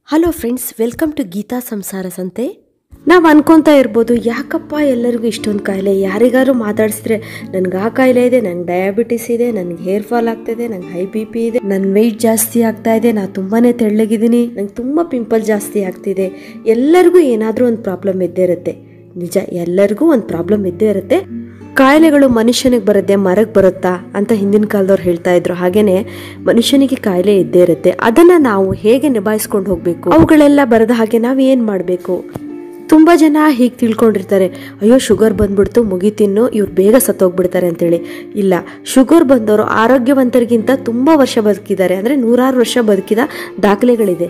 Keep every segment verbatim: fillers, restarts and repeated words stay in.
Hello friends, welcome to Geetha Samsara Sante. ನಾವು ಅನ್ಕೊತಾ ಇರ್ಬೋದು, ಯಾಕಪ್ಪ ಎಲ್ಲರಿಗೂ ಇಷ್ಟೊಂದು ಕಾಯಿಲೆ? ಯಾರಿಗಾರು ಮಾತಾಡಿಸಿದ್ರೆ ನನಗೆ ಆ ಕಾಯಿಲೆ ಇದೆ, ನನಗೆ ಡಯಾಬಿಟಿಸ್ ಇದೆ, ನನಗೆ ಹೇರ್ ಫಾಲ್ ಆಗ್ತಾಯಿದೆ, ನನಗೆ ಹೈ ಬಿ ಪಿ ಇದೆ, ನನ್ನ ವೆಯ್ಟ್ ಜಾಸ್ತಿ ಆಗ್ತಾ ಇದೆ, ನಾನು ತುಂಬಾ ತೆಳ್ಳಗಿದ್ದೀನಿ, ನಂಗೆ ತುಂಬ ಪಿಂಪಲ್ ಜಾಸ್ತಿ ಆಗ್ತಿದೆ. ಎಲ್ಲರಿಗೂ ಏನಾದರೂ ಒಂದು ಪ್ರಾಬ್ಲಮ್ ಇದ್ದೇ ಇರುತ್ತೆ. ನಿಜ, ಎಲ್ಲರಿಗೂ ಒಂದು ಪ್ರಾಬ್ಲಮ್ ಇದ್ದೇ ಇರುತ್ತೆ. ಕಾಯಿಲೆಗಳು ಮನುಷ್ಯನಿಗೆ ಬರುತ್ತೆ, ಮರಕ್ಕೆ ಬರುತ್ತಾ ಅಂತ ಹಿಂದಿನ ಕಾಲದವ್ರು ಹೇಳ್ತಾ ಇದ್ರು. ಹಾಗೇನೆ ಮನುಷ್ಯನಿಗೆ ಕಾಯಿಲೆ ಇದ್ದೇ ಇರುತ್ತೆ. ಅದನ್ನ ನಾವು ಹೇಗೆ ನಿಭಾಯಿಸ್ಕೊಂಡು ಹೋಗ್ಬೇಕು, ಅವುಗಳೆಲ್ಲ ಬರದ ಹಾಗೆ ನಾವು ಏನ್ ಮಾಡ್ಬೇಕು? ತುಂಬಾ ಜನ ಹೀಗೆ ತಿಳ್ಕೊಂಡಿರ್ತಾರೆ, ಅಯ್ಯೋ ಶುಗರ್ ಬಂದ್ಬಿಡ್ತು, ಮುಗಿತಿನ್ನು, ಇವ್ರು ಬೇಗ ಸತ್ತೋಗ್ಬಿಡ್ತಾರೆ ಅಂತೇಳಿ. ಇಲ್ಲ, ಶುಗರ್ ಬಂದವರು ಆರೋಗ್ಯವಂತರಿಗಿಂತ ತುಂಬಾ ವರ್ಷ ಬದುಕಿದ್ದಾರೆ. ಅಂದ್ರೆ ನೂರಾರು ವರ್ಷ ಬದುಕಿದ ದಾಖಲೆಗಳಿದೆ.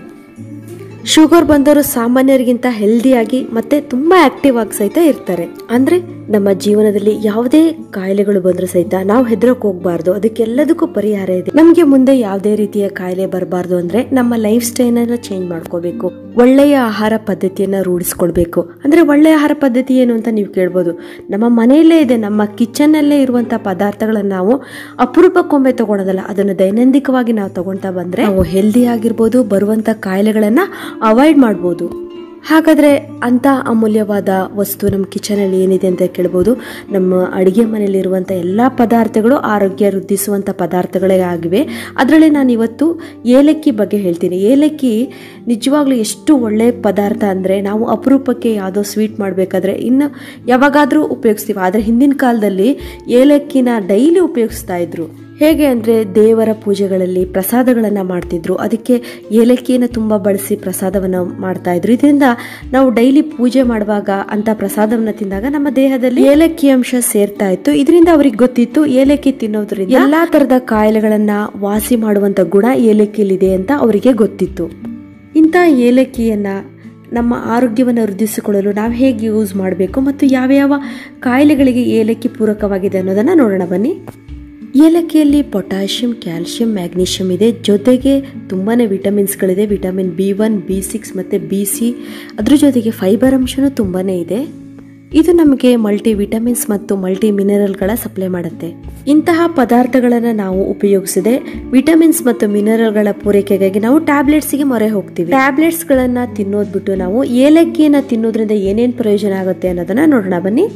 ಶುಗರ್ ಬಂದವರು ಸಾಮಾನ್ಯರಿಗಿಂತ ಹೆಲ್ದಿಯಾಗಿ ಮತ್ತೆ ತುಂಬಾ ಆಕ್ಟಿವ್ ಆಗಿ ಸಹಿತ ಇರ್ತಾರೆ. ಅಂದ್ರೆ ನಮ್ಮ ಜೀವನದಲ್ಲಿ ಯಾವುದೇ ಕಾಯಿಲೆಗಳು ಬಂದರೂ ಸಹಿತ ನಾವು ಹೆದರಕ್ ಹೋಗ್ಬಾರ್ದು. ಅದಕ್ಕೆಲ್ಲದಕ್ಕೂ ಪರಿಹಾರ ಇದೆ. ನಮ್ಗೆ ಮುಂದೆ ಯಾವುದೇ ರೀತಿಯ ಕಾಯಿಲೆ ಬರಬಾರ್ದು ಅಂದ್ರೆ ನಮ್ಮ ಲೈಫ್ ಸ್ಟೈಲ್ ಅನ್ನ ಚೇಂಜ್ ಮಾಡ್ಕೋಬೇಕು. ಒಳ್ಳೆಯ ಆಹಾರ ಪದ್ಧತಿಯನ್ನ ರೂಢಿಸ್ಕೊಳ್ಬೇಕು. ಅಂದ್ರೆ ಒಳ್ಳೆಯ ಆಹಾರ ಪದ್ಧತಿ ಏನು ಅಂತ ನೀವು ಕೇಳ್ಬೋದು. ನಮ್ಮ ಮನೆಯಲ್ಲೇ ಇದೆ, ನಮ್ಮ ಕಿಚನ್ ಅಲ್ಲೇ ಇರುವಂತ ಪದಾರ್ಥಗಳನ್ನ ನಾವು ಅಪರೂಪಕ್ಕೊಮ್ಮೆ ತಗೊಳೋದಲ್ಲ, ಅದನ್ನು ದೈನಂದಿಕವಾಗಿ ನಾವು ತಗೊಳ್ತಾ ಬಂದ್ರೆ ನಾವು ಹೆಲ್ದಿ ಆಗಿರ್ಬೋದು, ಬರುವಂತ ಕಾಯಿಲೆಗಳನ್ನ ಅವಾಯ್ಡ್ ಮಾಡ್ಬೋದು. ಹಾಗಾದ್ರೆ ಅಂತ ಅಮೂಲ್ಯವಾದ ವಸ್ತು ನಮ್ಮ ಕಿಚನ್ ಅಲ್ಲಿ ಏನಿದೆ ಅಂತ ಕೇಳ್ಬೋದು. ನಮ್ಮ ಅಡಿಗೆ ಮನೆಯಲ್ಲಿ ಇರುವಂತ ಎಲ್ಲಾ ಪದಾರ್ಥಗಳು ಆರೋಗ್ಯ ವೃದ್ಧಿಸುವಂತ ಪದಾರ್ಥಗಳೇ ಆಗಿವೆ. ಅದರಲ್ಲಿ ನಾನು ಇವತ್ತು ಏಲಕ್ಕಿ ಬಗ್ಗೆ ಹೇಳ್ತೀನಿ. ಏಲಕ್ಕಿ ನಿಜವಾಗ್ಲೂ ಎಷ್ಟು ಒಳ್ಳೆ ಪದಾರ್ಥ ಅಂದ್ರೆ, ನಾವು ಅಪರೂಪಕ್ಕೆ ಯಾವುದೋ ಸ್ವೀಟ್ ಮಾಡಬೇಕಾದ್ರೆ ಇನ್ನು ಯಾವಾಗಾದ್ರೂ ಉಪಯೋಗಿಸ್ತೀವಿ. ಆದ್ರೆ ಹಿಂದಿನ ಕಾಲದಲ್ಲಿ ಏಲಕ್ಕಿನ ಡೈಲಿ ಉಪಯೋಗಿಸ್ತಾ ಇದ್ರು. ಹೇಗೆ ಅಂದರೆ ದೇವರ ಪೂಜೆಗಳಲ್ಲಿ ಪ್ರಸಾದಗಳನ್ನು ಮಾಡ್ತಿದ್ರು. ಅದಕ್ಕೆ ಏಲಕ್ಕಿಯನ್ನು ತುಂಬ ಬಳಸಿ ಪ್ರಸಾದವನ್ನು ಮಾಡ್ತಾ ಇದ್ರು. ಇದರಿಂದ ನಾವು ಡೈಲಿ ಪೂಜೆ ಮಾಡುವಾಗ ಅಂತ ಪ್ರಸಾದವನ್ನು ತಿಂದಾಗ ನಮ್ಮ ದೇಹದಲ್ಲಿ ಏಲಕ್ಕಿ ಅಂಶ ಸೇರ್ತಾ ಇತ್ತು. ಇದರಿಂದ ಅವ್ರಿಗೆ ಗೊತ್ತಿತ್ತು, ಏಲಕ್ಕಿ ತಿನ್ನೋದ್ರಿಂದ ಎಲ್ಲಾ ತರದ ಕಾಯಿಲೆಗಳನ್ನ ವಾಸಿ ಮಾಡುವಂತ ಗುಣ ಏಲಕ್ಕಿಯಲ್ಲಿದೆ ಅಂತ ಅವರಿಗೆ ಗೊತ್ತಿತ್ತು. ಇಂಥ ಏಲಕ್ಕಿಯನ್ನ ನಮ್ಮ ಆರೋಗ್ಯವನ್ನು ವೃದ್ಧಿಸಿಕೊಳ್ಳಲು ನಾವು ಹೇಗೆ ಯೂಸ್ ಮಾಡಬೇಕು ಮತ್ತು ಯಾವ ಯಾವ ಕಾಯಿಲೆಗಳಿಗೆ ಏಲಕ್ಕಿ ಪೂರಕವಾಗಿದೆ ಅನ್ನೋದನ್ನ ನೋಡೋಣ ಬನ್ನಿ. ಏಲಕ್ಕಿಯಲ್ಲಿ ಪೊಟ್ಯಾಷಿಯಂ, ಕ್ಯಾಲ್ಶಿಯಂ, ಮ್ಯಾಗ್ನೀಷಿಯಂ ಇದೆ. ಜೊತೆಗೆ ತುಂಬಾ ವಿಟಮಿನ್ಸ್ಗಳಿದೆ. Vitamin B one, B six ಮತ್ತು ಬಿ ಸಿ. ಅದ್ರ ಜೊತೆಗೆ ಫೈಬರ್ ಅಂಶನೂ ತುಂಬಾ ಇದೆ. ಇದು ನಮಗೆ ಮಲ್ಟಿ ವಿಟಮಿನ್ಸ್ ಮತ್ತು ಮಲ್ಟಿ ಮಿನರಲ್ಗಳ ಸಪ್ಲೈ ಮಾಡುತ್ತೆ. ಇಂತಹ ಪದಾರ್ಥಗಳನ್ನು ನಾವು ಉಪಯೋಗಿಸದೆ ವಿಟಮಿನ್ಸ್ ಮತ್ತು ಮಿನರಲ್ಗಳ ಪೂರೈಕೆಗಾಗಿ ನಾವು ಟ್ಯಾಬ್ಲೆಟ್ಸ್ಗೆ ಮೊರೆ ಹೋಗ್ತೀವಿ. ಟ್ಯಾಬ್ಲೆಟ್ಸ್ಗಳನ್ನು ತಿನ್ನೋದು ಬಿಟ್ಟು ನಾವು ಏಲಕ್ಕಿಯನ್ನು ತಿನ್ನೋದ್ರಿಂದ ಏನೇನು ಪ್ರಯೋಜನ ಆಗುತ್ತೆ ಅನ್ನೋದನ್ನ ನೋಡೋಣ ಬನ್ನಿ.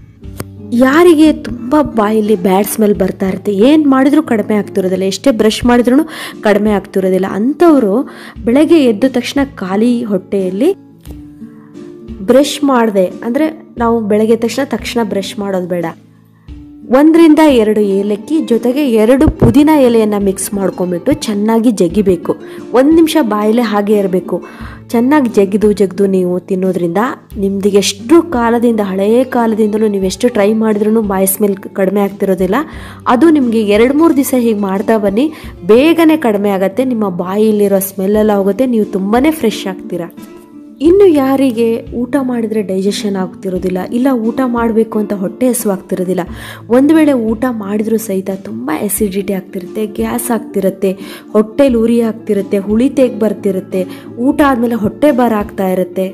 ಯಾರಿಗೆ ತುಂಬ ಬಾಯಲ್ಲಿ ಬ್ಯಾಡ್ ಸ್ಮೆಲ್ ಬರ್ತಾ ಇರುತ್ತೆ, ಏನು ಮಾಡಿದ್ರೂ ಕಡಿಮೆ ಆಗ್ತಿರೋದಿಲ್ಲ, ಎಷ್ಟೇ ಬ್ರಷ್ ಮಾಡಿದ್ರೂ ಕಡಿಮೆ ಆಗ್ತಿರೋದಿಲ್ಲ, ಅಂಥವರು ಬೆಳಗ್ಗೆ ಎದ್ದ ತಕ್ಷಣ ಖಾಲಿ ಹೊಟ್ಟೆಯಲ್ಲಿ ಬ್ರಷ್ ಮಾಡದೆ, ಅಂದರೆ ನಾವು ಬೆಳಗ್ಗೆ ತಕ್ಷಣ ತಕ್ಷಣ ಬ್ರಷ್ ಮಾಡೋದು ಬೇಡ, ಒಂದರಿಂದ ಎರಡು ಏಲಕ್ಕಿ ಜೊತೆಗೆ ಎರಡು ಪುದೀನ ಎಲೆಯನ್ನು ಮಿಕ್ಸ್ ಮಾಡ್ಕೊಂಡ್ಬಿಟ್ಟು ಚೆನ್ನಾಗಿ ಜಗಿಬೇಕು. ಒಂದು ನಿಮಿಷ ಬಾಯಲ್ಲೇ ಹಾಗೆ ಇರಬೇಕು. ಚೆನ್ನಾಗಿ ಜಗಿದು ಜಗಿದು ನೀವು ತಿನ್ನೋದ್ರಿಂದ ನಿಮ್ದು ಎಷ್ಟು ಕಾಲದಿಂದ, ಹಳೆಯ ಕಾಲದಿಂದಲೂ ನೀವು ಎಷ್ಟು ಟ್ರೈ ಮಾಡಿದ್ರೂ ಬಾಯಿ ಸ್ಮೆಲ್ ಕಡಿಮೆ ಆಗ್ತಿರೋದಿಲ್ಲ. ಅದು ನಿಮಗೆ ಎರಡು ಮೂರು ದಿವಸ ಹೀಗೆ ಮಾಡ್ತಾ ಬನ್ನಿ, ಬೇಗನೆ ಕಡಿಮೆ ಆಗುತ್ತೆ. ನಿಮ್ಮ ಬಾಯಿಲಿರೋ ಸ್ಮೆಲ್ಲೆಲ್ಲ ಹೋಗುತ್ತೆ, ನೀವು ತುಂಬಾ ಫ್ರೆಶ್ ಆಗ್ತೀರಾ. ಇನ್ನು ಯಾರಿಗೆ ಊಟ ಮಾಡಿದರೆ ಡೈಜೆಷನ್ ಆಗ್ತಿರೋದಿಲ್ಲ, ಇಲ್ಲ ಊಟ ಮಾಡಬೇಕು ಅಂತ ಹೊಟ್ಟೆ ಹಸುವಾಗ್ತಿರೋದಿಲ್ಲ, ಒಂದು ವೇಳೆ ಊಟ ಮಾಡಿದ್ರೂ ಸಹಿತ ತುಂಬ ಎಸಿಡಿಟಿ ಆಗ್ತಿರುತ್ತೆ, ಗ್ಯಾಸ್ ಆಗ್ತಿರುತ್ತೆ, ಹೊಟ್ಟೆಲಿ ಉರಿ ಆಗ್ತಿರುತ್ತೆ, ಹುಳಿ ತೇಗ್ ಬರ್ತಿರುತ್ತೆ, ಊಟ ಆದಮೇಲೆ ಹೊಟ್ಟೆ ಭಾರ ಆಗ್ತಾ ಇರುತ್ತೆ,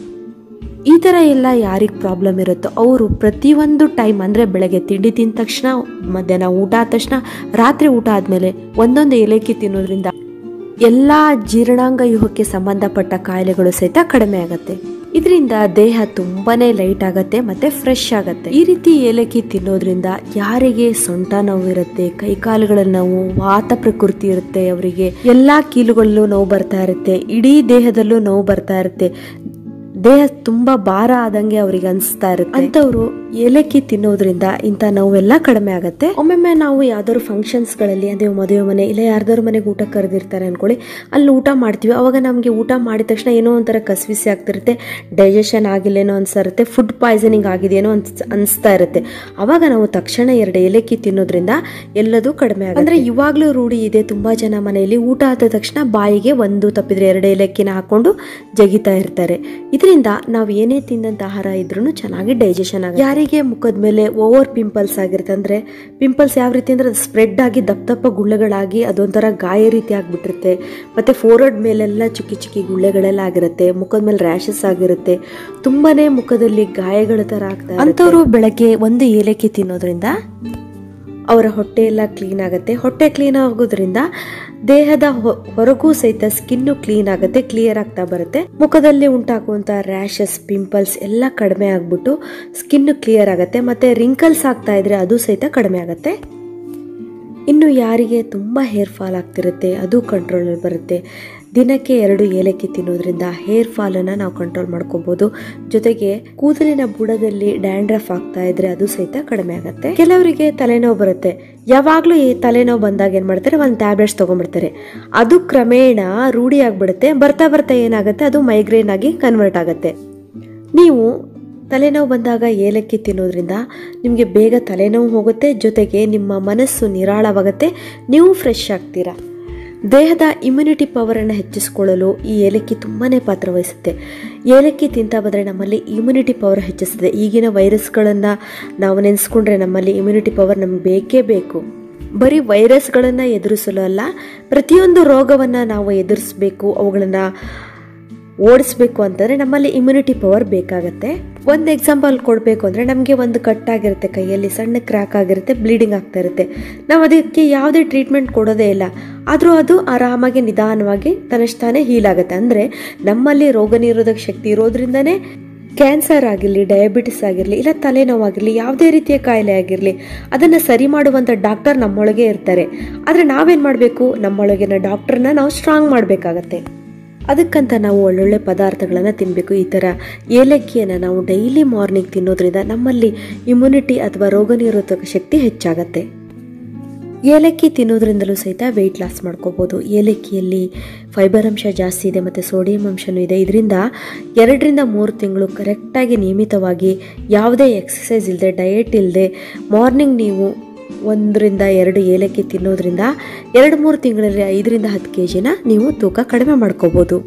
ಈ ಥರ ಎಲ್ಲ ಯಾರಿಗೆ ಪ್ರಾಬ್ಲಮ್ ಇರುತ್ತೋ ಅವರು ಪ್ರತಿಯೊಂದು ಟೈಮ್, ಅಂದರೆ ಬೆಳಗ್ಗೆ ತಿಂಡಿ ತಿಂದ ತಕ್ಷಣ, ಮಧ್ಯಾಹ್ನ ಊಟ ಆದ ತಕ್ಷಣ, ರಾತ್ರಿ ಊಟ ಆದಮೇಲೆ ಒಂದೊಂದು ಏಲಕ್ಕಿ ತಿನ್ನೋದ್ರಿಂದ ಎಲ್ಲ ಜೀರ್ಣಾಂಗ ವ್ಯೂಹಕ್ಕೆ ಸಂಬಂಧಪಟ್ಟ ಕಾಯಿಲೆಗಳು ಸಹಿತ ಕಡಿಮೆ ಆಗುತ್ತೆ. ಇದರಿಂದ ದೇಹ ತುಂಬಾನೇ ಲೈಟ್ ಆಗುತ್ತೆ ಮತ್ತೆ ಫ್ರೆಶ್ ಆಗುತ್ತೆ. ಈ ರೀತಿ ಏಲಕ್ಕಿ ತಿನ್ನೋದ್ರಿಂದ ಯಾರಿಗೆ ಸೊಂಟ ನೋವು ಇರುತ್ತೆ, ಕೈಕಾಲುಗಳ ನೋವು, ವಾತ ಪ್ರಕೃತಿ ಇರುತ್ತೆ, ಅವರಿಗೆ ಎಲ್ಲಾ ಕೀಲುಗಳಲ್ಲೂ ನೋವು ಬರ್ತಾ ಇರುತ್ತೆ, ಇಡೀ ದೇಹದಲ್ಲೂ ನೋವು ಬರ್ತಾ ಇರುತ್ತೆ, ದೇಹ ತುಂಬಾ ಭಾರ ಆದಂಗೆ ಅವ್ರಿಗೆ ಅನಿಸ್ತಾ ಇರುತ್ತೆ. ಅಂತವ್ರು ಏಲಕ್ಕಿ ತಿನ್ನೋದ್ರಿಂದ ಇಂಥ ನೋವೆಲ್ಲ ಕಡಿಮೆ ಆಗುತ್ತೆ. ಒಮ್ಮೊಮ್ಮೆ ನಾವು ಯಾವ್ದಾದ್ರು ಫಂಕ್ಷನ್ಸ್ ಗಳಲ್ಲಿ, ಅದೇ ಮದುವೆ ಮನೆ ಇಲ್ಲ ಯಾರ್ದಾದ್ರು ಮನೆಗೆ ಊಟ ಕರೆದಿರ್ತಾರೆ ಅನ್ಕೊಳ್ಳಿ, ಅಲ್ಲಿ ಊಟ ಮಾಡ್ತೀವಿ. ಅವಾಗ ನಮಗೆ ಊಟ ಮಾಡಿದ ತಕ್ಷಣ ಏನೋ ಒಂಥರ ಕಸವಿಸಿ ಆಗ್ತಿರುತ್ತೆ, ಡೈಜೆಷನ್ ಆಗಿಲ್ಲೇನೋ ಅನ್ಸಿರುತ್ತೆ, ಫುಡ್ ಪಾಯ್ಸನಿಂಗ್ ಆಗಿದೆಯೇನೋ ಅನ್ಸ್ ಅನಿಸ್ತಾ ಇರುತ್ತೆ. ಅವಾಗ ನಾವು ತಕ್ಷಣ ಎರಡು ಏಲಕ್ಕಿ ತಿನ್ನೋದ್ರಿಂದ ಎಲ್ಲದೂ ಕಡಿಮೆ ಆಗುತ್ತೆ. ಅಂದ್ರೆ ಇವಾಗ್ಲೂ ರೂಢಿ ಇದೆ, ತುಂಬಾ ಜನ ಮನೆಯಲ್ಲಿ ಊಟ ಆದ ತಕ್ಷಣ ಬಾಯಿಗೆ ಒಂದು ತಪ್ಪಿದ್ರೆ ಎರಡು ಏಲಕ್ಕಿನ ಹಾಕೊಂಡು ಜಗಿತಾ ಇರ್ತಾರೆ. ಇದರಿಂದ ನಾವು ಏನೇ ತಿಂದಂತ ಆಹಾರ ಇದ್ರೂ ಚೆನ್ನಾಗಿ ಡೈಜೆಷನ್ ಆಗುತ್ತೆ. ಯಾರಿಗೆ ಮುಖದ ಮೇಲೆ ಓವರ್ ಪಿಂಪಲ್ಸ್ ಆಗಿರುತ್ತೆ, ಅಂದ್ರೆ ಪಿಂಪಲ್ಸ್ ಯಾವ ರೀತಿ ಅಂದ್ರೆ ಸ್ಪ್ರೆಡ್ ಆಗಿ ದಪ್ಪ ದಪ್ಪ ಗುಳ್ಳೆಗಳಾಗಿ ಅದೊಂಥರ ಗಾಯ ರೀತಿ ಆಗ್ಬಿಟ್ಟಿರುತ್ತೆ, ಮತ್ತೆ ಫೋರ್ಹೆಡ್ ಮೇಲೆಲ್ಲ ಚಿಕ್ಕಿ ಚಿಕ್ಕಿ ಗುಳ್ಳೆಗಳೆಲ್ಲ ಆಗಿರುತ್ತೆ, ಮುಖದ ಮೇಲೆ ರ್ಯಾಷಸ್ ಆಗಿರುತ್ತೆ, ತುಂಬಾನೇ ಮುಖದಲ್ಲಿ ಗಾಯಗಳ ತರ ಆಗ್ತಾ ಇರುತ್ತೆ. ಅಂತವರು ಬೆಳಗ್ಗೆ ಒಂದು ಏಲಕ್ಕಿ ತಿನ್ನೋದ್ರಿಂದ ಅವರ ಹೊಟ್ಟೆ ಎಲ್ಲ ಕ್ಲೀನ್ ಆಗುತ್ತೆ. ಹೊಟ್ಟೆ ಕ್ಲೀನ್ ಆಗೋದ್ರಿಂದ ದೇಹದ ಹೊರಗೂ ಸಹಿತ ಸ್ಕಿನ್ನು ಕ್ಲೀನ್ ಆಗುತ್ತೆ, ಕ್ಲಿಯರ್ ಆಗ್ತಾ ಬರುತ್ತೆ. ಮುಖದಲ್ಲಿ ಉಂಟಾಗುವಂಥ ರ್ಯಾಷಸ್, ಪಿಂಪಲ್ಸ್ ಎಲ್ಲ ಕಡಿಮೆ ಆಗ್ಬಿಟ್ಟು ಸ್ಕಿನ್ನು ಕ್ಲಿಯರ್ ಆಗುತ್ತೆ. ಮತ್ತೆ ರಿಂಕಲ್ಸ್ ಆಗ್ತಾ ಇದ್ರೆ ಅದು ಸಹಿತ ಕಡಿಮೆ ಆಗುತ್ತೆ. ಇನ್ನು ಯಾರಿಗೆ ತುಂಬ ಹೇರ್ ಫಾಲ್ ಆಗ್ತಿರುತ್ತೆ ಅದು ಕಂಟ್ರೋಲಲ್ಲಿ ಬರುತ್ತೆ. ದಿನಕ್ಕೆ ಎರಡು ಏಲಕ್ಕಿ ತಿನ್ನೋದ್ರಿಂದ ಹೇರ್ ಫಾಲನ್ನು ನಾವು ಕಂಟ್ರೋಲ್ ಮಾಡ್ಕೋಬಹುದು. ಜೊತೆಗೆ ಕೂದಲಿನ ಬುಡದಲ್ಲಿ ಡ್ಯಾಂಡ್ರಫ್ ಆಗ್ತಾ ಇದ್ರೆ ಅದು ಸಹಿತ ಕಡಿಮೆ ಆಗುತ್ತೆ. ಕೆಲವರಿಗೆ ತಲೆನೋವು ಬರುತ್ತೆ. ಯಾವಾಗಲೂ ಈ ತಲೆನೋವು ಬಂದಾಗ ಏನು ಮಾಡ್ತಾರೆ, ಒಂದು ಟ್ಯಾಬ್ಲೆಟ್ಸ್ ತೊಗೊಂಡ್ಬಿಡ್ತಾರೆ. ಅದು ಕ್ರಮೇಣ ರೂಢಿ ಆಗಿಬಿಡುತ್ತೆ. ಬರ್ತಾ ಬರ್ತಾ ಏನಾಗುತ್ತೆ, ಅದು ಮೈಗ್ರೇನ್ ಆಗಿ ಕನ್ವರ್ಟ್ ಆಗುತ್ತೆ. ನೀವು ತಲೆನೋವು ಬಂದಾಗ ಏಲಕ್ಕಿ ತಿನ್ನೋದ್ರಿಂದ ನಿಮಗೆ ಬೇಗ ತಲೆನೋವು ಹೋಗುತ್ತೆ. ಜೊತೆಗೆ ನಿಮ್ಮ ಮನಸ್ಸು ನಿರಾಳವಾಗುತ್ತೆ, ನೀವು ಫ್ರೆಶ್ ಆಗ್ತೀರಾ. ದೇಹದ ಇಮ್ಯುನಿಟಿ ಪವರನ್ನು ಹೆಚ್ಚಿಸಿಕೊಳ್ಳಲು ಈ ಏಲಕ್ಕಿ ತುಂಬಾ ಪಾತ್ರ ವಹಿಸುತ್ತೆ. ಏಲಕ್ಕಿ ತಿಂತಾ ಬಂದರೆ ನಮ್ಮಲ್ಲಿ ಇಮ್ಯುನಿಟಿ ಪವರ್ ಹೆಚ್ಚಿಸ್ತದೆ. ಈಗಿನ ವೈರಸ್ಗಳನ್ನು ನಾವು ನೆನೆಸ್ಕೊಂಡ್ರೆ ನಮ್ಮಲ್ಲಿ ಇಮ್ಯುನಿಟಿ ಪವರ್ ನಮ್ಗೆ ಬೇಕೇ ಬೇಕು. ಬರೀ ವೈರಸ್ಗಳನ್ನು ಎದುರಿಸಲು ಅಲ್ಲ, ಪ್ರತಿಯೊಂದು ರೋಗವನ್ನು ನಾವು ಎದುರಿಸಬೇಕು, ಅವುಗಳನ್ನು ಓಡಿಸ್ಬೇಕು ಅಂತಂದರೆ ನಮ್ಮಲ್ಲಿ ಇಮ್ಯುನಿಟಿ ಪವರ್ ಬೇಕಾಗತ್ತೆ. ಒಂದು ಎಕ್ಸಾಂಪಲ್ ಕೊಡಬೇಕು ಅಂದರೆ, ನಮಗೆ ಒಂದು ಕಟ್ಟಾಗಿರುತ್ತೆ, ಕೈಯಲ್ಲಿ ಸಣ್ಣ ಕ್ರ್ಯಾಕ್ ಆಗಿರುತ್ತೆ, ಬ್ಲೀಡಿಂಗ್ ಆಗ್ತಾ ಇರುತ್ತೆ. ನಾವು ಅದಕ್ಕೆ ಯಾವುದೇ ಟ್ರೀಟ್ಮೆಂಟ್ ಕೊಡೋದೇ ಇಲ್ಲ, ಆದರೂ ಅದು ಆರಾಮಾಗಿ ನಿಧಾನವಾಗಿ ತನ್ನಷ್ಟಾನೇ ಹೀಲ್ ಆಗುತ್ತೆ. ಅಂದರೆ ನಮ್ಮಲ್ಲಿ ರೋಗ ನಿರೋಧಕ ಶಕ್ತಿ ಇರೋದ್ರಿಂದನೇ ಕ್ಯಾನ್ಸರ್ ಆಗಿರಲಿ, ಡಯಾಬಿಟಿಸ್ ಆಗಿರಲಿ, ಇಲ್ಲ ತಲೆನೋವಾಗಿರಲಿ, ಯಾವುದೇ ರೀತಿಯ ಕಾಯಿಲೆ ಆಗಿರಲಿ ಅದನ್ನು ಸರಿ ಮಾಡುವಂಥ ಡಾಕ್ಟರ್ ನಮ್ಮೊಳಗೆ ಇರ್ತಾರೆ. ಆದರೆ ನಾವೇನು ಮಾಡಬೇಕು, ನಮ್ಮೊಳಗಿನ ಡಾಕ್ಟರ್ನ ನಾವು ಸ್ಟ್ರಾಂಗ್ ಮಾಡಬೇಕಾಗತ್ತೆ. ಅದಕ್ಕಂತ ನಾವು ಒಳ್ಳೊಳ್ಳೆ ಪದಾರ್ಥಗಳನ್ನು ತಿನ್ನಬೇಕು. ಈ ಥರ ಏಲಕ್ಕಿಯನ್ನು ನಾವು ಡೈಲಿ ಮಾರ್ನಿಂಗ್ ತಿನ್ನೋದ್ರಿಂದ ನಮ್ಮಲ್ಲಿ ಇಮ್ಯುನಿಟಿ ಅಥವಾ ರೋಗ ನಿರೋಧಕ ಶಕ್ತಿ ಹೆಚ್ಚಾಗತ್ತೆ. ಏಲಕ್ಕಿ ತಿನ್ನೋದ್ರಿಂದಲೂ ಸಹಿತ ವೆಯ್ಟ್ ಲಾಸ್ ಮಾಡ್ಕೋಬೋದು. ಏಲಕ್ಕಿಯಲ್ಲಿ ಫೈಬರ್ ಅಂಶ ಜಾಸ್ತಿ ಇದೆ ಮತ್ತು ಸೋಡಿಯಂ ಅಂಶನೂ ಇದೆ. ಇದರಿಂದ ಎರಡರಿಂದ ಮೂರು ತಿಂಗಳು ಕರೆಕ್ಟಾಗಿ ನಿಯಮಿತವಾಗಿ ಯಾವುದೇ ಎಕ್ಸಸೈಸ್ ಇಲ್ಲದೆ, ಡಯಟ್ ಇಲ್ಲದೆ ಮಾರ್ನಿಂಗ್ ನೀವು ಒಂದರಿಂದ ಎರಡು ಏಲಕ್ಕಿ ತಿನ್ನೋದ್ರಿಂದ ಎರಡು ಮೂರು ತಿಂಗಳಲ್ಲಿ ಐದರಿಂದ ಹತ್ತು ಕೆ ಜಿನ ನೀವು ತೂಕ ಕಡಿಮೆ ಮಾಡ್ಕೋಬೋದು.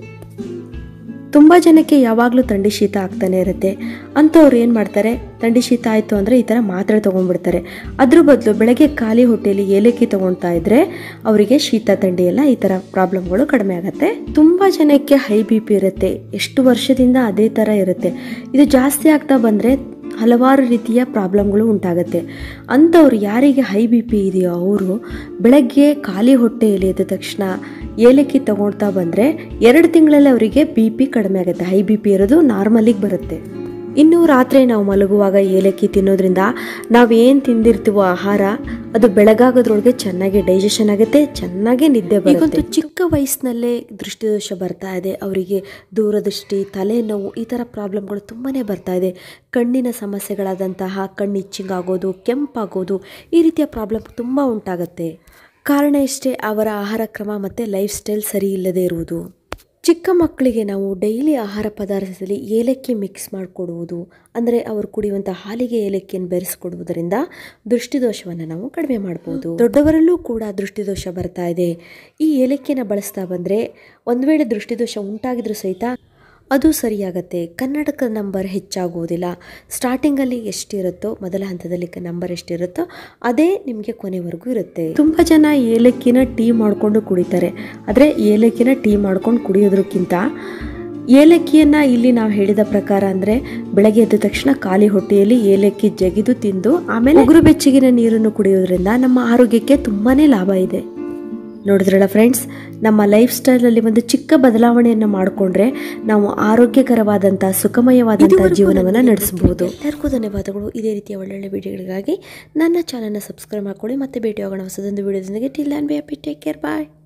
ತುಂಬ ಜನಕ್ಕೆ ಯಾವಾಗಲೂ ಥಂಡಿ ಶೀತ ಆಗ್ತಾನೆ ಇರುತ್ತೆ. ಅಂಥವ್ರು ಏನು ಮಾಡ್ತಾರೆ, ಥಂಡಿ ಶೀತ ಆಯಿತು ಅಂದರೆ ಈ ಥರ ಮಾತ್ರೆ ತೊಗೊಂಡ್ಬಿಡ್ತಾರೆ. ಅದ್ರ ಬದಲು ಬೆಳಗ್ಗೆ ಖಾಲಿ ಹೊಟ್ಟೆಯಲ್ಲಿ ಏಲಕ್ಕಿ ತೊಗೊಳ್ತಾ ಇದ್ದರೆ ಅವರಿಗೆ ಶೀತ ಥಂಡಿ ಎಲ್ಲ ಈ ಥರ ಪ್ರಾಬ್ಲಮ್ಗಳು ಕಡಿಮೆ ಆಗುತ್ತೆ. ತುಂಬ ಜನಕ್ಕೆ ಹೈ ಬಿ ಪಿ ಇರುತ್ತೆ, ಎಷ್ಟು ವರ್ಷದಿಂದ ಅದೇ ಥರ ಇರುತ್ತೆ. ಇದು ಜಾಸ್ತಿ ಆಗ್ತಾ ಬಂದರೆ ಹಲವಾರು ರೀತಿಯ ಪ್ರಾಬ್ಲಮ್ಗಳು ಉಂಟಾಗುತ್ತೆ. ಅಂಥವ್ರು ಯಾರಿಗೆ ಹೈ ಬಿ ಪಿ ಇದೆಯೋ ಅವರು ಬೆಳಗ್ಗೆ ಖಾಲಿ ಹೊಟ್ಟೆಯಲ್ಲಿ ಎದ್ದ ತಕ್ಷಣ ಏಲಕ್ಕಿ ತಗೊಳ್ತಾ ಬಂದರೆ ಎರಡು ತಿಂಗಳಲ್ಲಿ ಅವರಿಗೆ ಬಿ ಪಿ ಕಡಿಮೆ ಆಗುತ್ತೆ. ಹೈ ಬಿ ಪಿ ಇರೋದು ನಾರ್ಮಲಿಗೆ ಬರುತ್ತೆ. ಇನ್ನು ರಾತ್ರಿ ನಾವು ಮಲಗುವಾಗ ಏಲಕ್ಕಿ ತಿನ್ನೋದ್ರಿಂದ ನಾವೇನು ತಿಂದಿರ್ತೀವೋ ಆಹಾರ ಅದು ಬೆಳಗಾಗೋದ್ರೊಳಗೆ ಚೆನ್ನಾಗಿ ಡೈಜೆಷನ್ ಆಗುತ್ತೆ, ಚೆನ್ನಾಗಿ ನಿದ್ದೆ ಬರುತ್ತೆ. ಚಿಕ್ಕ ವಯಸ್ಸಿನಲ್ಲೇ ದೃಷ್ಟಿದೋಷ ಬರ್ತಾ ಇದೆ, ಅವರಿಗೆ ದೂರದೃಷ್ಟಿ, ತಲೆನೋವು ಈ ಥರ ಪ್ರಾಬ್ಲಮ್ಗಳು ತುಂಬಾ ಬರ್ತಾ ಇದೆ. ಕಣ್ಣಿನ ಸಮಸ್ಯೆಗಳಾದಂತಹ ಕಣ್ಣು ಇಚ್ಚಿಂಗ್ ಆಗೋದು, ಕೆಂಪಾಗೋದು ಈ ರೀತಿಯ ಪ್ರಾಬ್ಲಮ್ ತುಂಬ ಉಂಟಾಗುತ್ತೆ. ಕಾರಣ ಇಷ್ಟೇ, ಅವರ ಆಹಾರ ಕ್ರಮ ಮತ್ತು ಲೈಫ್ ಸ್ಟೈಲ್ ಸರಿ ಇಲ್ಲದೆ ಇರುವುದು. ಚಿಕ್ಕ ಮಕ್ಕಳಿಗೆ ನಾವು ಡೈಲಿ ಆಹಾರ ಪದಾರ್ಥದಲ್ಲಿ ಏಲಕ್ಕಿ ಮಿಕ್ಸ್ ಮಾಡಿಕೊಡುವುದು, ಅಂದರೆ ಅವರು ಕುಡಿಯುವಂಥ ಹಾಲಿಗೆ ಏಲಕ್ಕಿಯನ್ನು ಬೆರೆಸ್ಕೊಡುವುದರಿಂದ ದೃಷ್ಟಿದೋಷವನ್ನು ನಾವು ಕಡಿಮೆ ಮಾಡ್ಬೋದು. ದೊಡ್ಡವರಲ್ಲೂ ಕೂಡ ದೃಷ್ಟಿದೋಷ ಬರ್ತಾ ಇದೆ. ಈ ಏಲಕ್ಕಿಯನ್ನು ಬಳಸ್ತಾ ಬಂದರೆ ಒಂದು ವೇಳೆ ದೃಷ್ಟಿದೋಷ ಉಂಟಾಗಿದ್ರೂ ಸಹಿತ ಅದು ಸರಿಯಾಗತ್ತೆ. ಕನ್ನಡಕ ನಂಬರ್ ಹೆಚ್ಚಾಗುವುದಿಲ್ಲ. ಸ್ಟಾರ್ಟಿಂಗಲ್ಲಿ ಎಷ್ಟಿರುತ್ತೋ, ಮೊದಲ ಹಂತದಲ್ಲಿ ನಂಬರ್ ಎಷ್ಟಿರುತ್ತೋ ಅದೇ ನಿಮಗೆ ಕೊನೆವರೆಗೂ ಇರುತ್ತೆ. ತುಂಬ ಜನ ಏಲಕ್ಕಿನ ಟೀ ಮಾಡಿಕೊಂಡು ಕುಡಿತಾರೆ. ಆದರೆ ಏಲಕ್ಕಿನ ಟೀ ಮಾಡ್ಕೊಂಡು ಕುಡಿಯೋದಕ್ಕಿಂತ ಏಲಕ್ಕಿಯನ್ನು ಇಲ್ಲಿ ನಾವು ಹೇಳಿದ ಪ್ರಕಾರ ಅಂದರೆ ಬೆಳಗ್ಗೆ ಎದ್ದ ತಕ್ಷಣ ಖಾಲಿ ಹೊಟ್ಟೆಯಲ್ಲಿ ಏಲಕ್ಕಿ ಜಗಿದು ತಿಂದು ಆಮೇಲೆ ಉಗುರು ಬೆಚ್ಚಗಿನ ನೀರನ್ನು ಕುಡಿಯೋದ್ರಿಂದ ನಮ್ಮ ಆರೋಗ್ಯಕ್ಕೆ ತುಂಬಾ ಲಾಭ ಇದೆ. ನೋಡಿದ್ರಲ್ಲ ಫ್ರೆಂಡ್ಸ್, ನಮ್ಮ ಲೈಫ್ ಸ್ಟೈಲಲ್ಲಿ ಒಂದು ಚಿಕ್ಕ ಬದಲಾವಣೆಯನ್ನು ಮಾಡಿಕೊಂಡ್ರೆ ನಾವು ಆರೋಗ್ಯಕರವಾದಂಥ ಸುಖಮಯವಾದಂಥ ಜೀವನವನ್ನು ನಡೆಸಬಹುದು. ಎಲ್ಲರಿಗೂ ಧನ್ಯವಾದಗಳು. ಇದೇ ರೀತಿಯ ಒಳ್ಳೊಳ್ಳೆ ವಿಡಿಯೋಗಳಿಗಾಗಿ ನನ್ನ ಚಾನಲ್ನ ಸಬ್ಸ್ಕ್ರೈಬ್ ಮಾಡ್ಕೊಳ್ಳಿ. ಮತ್ತೆ ಭೇಟಿ ಆಗೋಣ ಹೊಸದೊಂದು ವಿಡಿಯೋದೊಂದಿಗೆ. Till and be happy, take care, bye.